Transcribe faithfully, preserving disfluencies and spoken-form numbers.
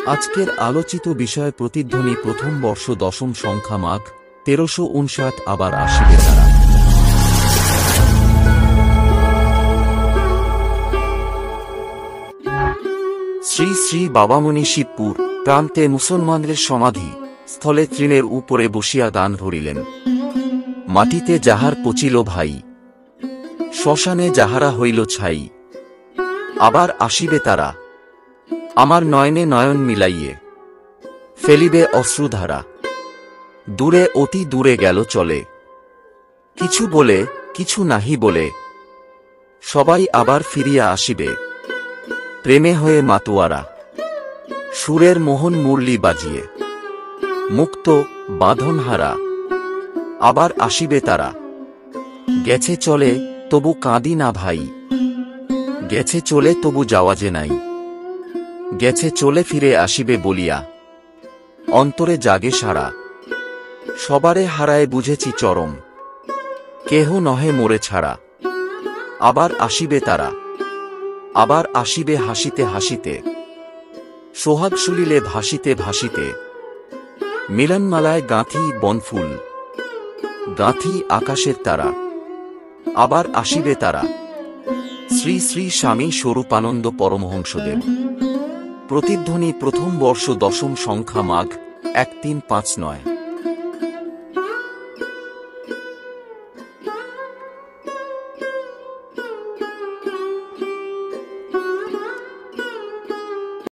আজকের আলোচিত বিষয় প্রতিধ্বনি প্রথম বর্ষ দশম সংখ্যা মাঘ তেরোশো উনষাট আবার আসিবে তারা। শ্রী শ্রী বাবামণি শিবপুর প্রান্তে মুসলমানদের সমাধি স্থলে তৃণের উপরে বসিয়া দান ধরিলেন। মাটিতে যাহার পচিল ভাই, শ্মশানে যাহারা হইল ছাই, আবার আসিবে তারা, আমার নয়নে নয়ন মিলাইয়ে ফেলিবে অশ্রুধারা। দূরে অতি দূরে গেল চলে, কিছু বলে কিছু নাহি বলে, সবাই আবার ফিরিয়া আসিবে প্রেমে হয়ে মাতোয়ারা। সুরের মোহন মুরলি বাজিয়ে মুক্ত বাঁধনহারা, আবার আসিবে তারা। গেছে চলে তবু কাঁদি না ভাই, গেছে চলে তবু যাওয়া যে নাই, গেছে চলে ফিরে আসিবে বলিয়া অন্তরে জাগে সারা। সবারে হারায় বুঝেছি চরম, কেহ নহে মোরে ছাড়া, আবার আসিবে তারা। আবার আসিবে হাসিতে হাসিতে, সোহাগ সুলিলে ভাসিতে ভাসিতে, মিলনমালায় গাঁথি বনফুল, গাঁথি আকাশের তারা, আবার আসিবে তারা। শ্রী শ্রী স্বামী স্বরূপানন্দ পরমহংসদেব। প্রতিধ্বনি প্রথম বর্ষ দশম সংখ্যা মাঘ এক তিন পাঁচ নয়।